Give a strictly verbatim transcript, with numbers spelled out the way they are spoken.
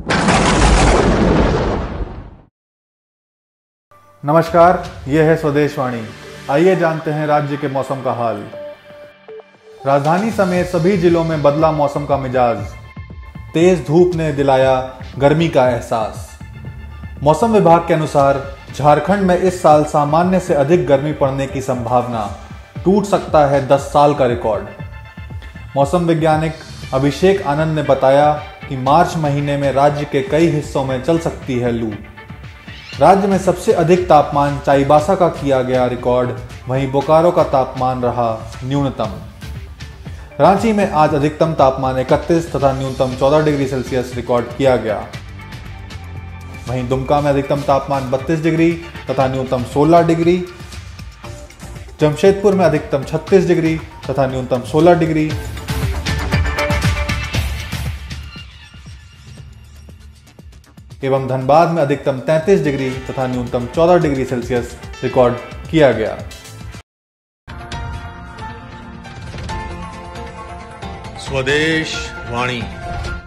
नमस्कार, यह है स्वदेश वाणी। आइए जानते हैं राज्य के मौसम का हाल। राजधानी समेत सभी जिलों में बदला मौसम का मिजाज। तेज धूप ने दिलाया गर्मी का एहसास। मौसम विभाग के अनुसार झारखंड में इस साल सामान्य से अधिक गर्मी पड़ने की संभावना। टूट सकता है दस साल का रिकॉर्ड। मौसम वैज्ञानिक अभिषेक आनंद ने बताया कि मार्च महीने में राज्य के कई हिस्सों में चल सकती है लू। राज्य में सबसे अधिक तापमान चाईबासा का किया गया रिकॉर्ड, वहीं बोकारो का तापमान रहा न्यूनतम। रांची में आज अधिकतम तापमान इकतीस तथा न्यूनतम चौदह डिग्री सेल्सियस रिकॉर्ड किया गया। वहीं दुमका में अधिकतम तापमान बत्तीस डिग्री तथा न्यूनतम सोलह डिग्री, जमशेदपुर में अधिकतम छत्तीस डिग्री तथा न्यूनतम सोलह डिग्री, एवं धनबाद में अधिकतम तैंतीस डिग्री तथा न्यूनतम चौदह डिग्री सेल्सियस रिकॉर्ड किया गया। स्वदेश वाणी।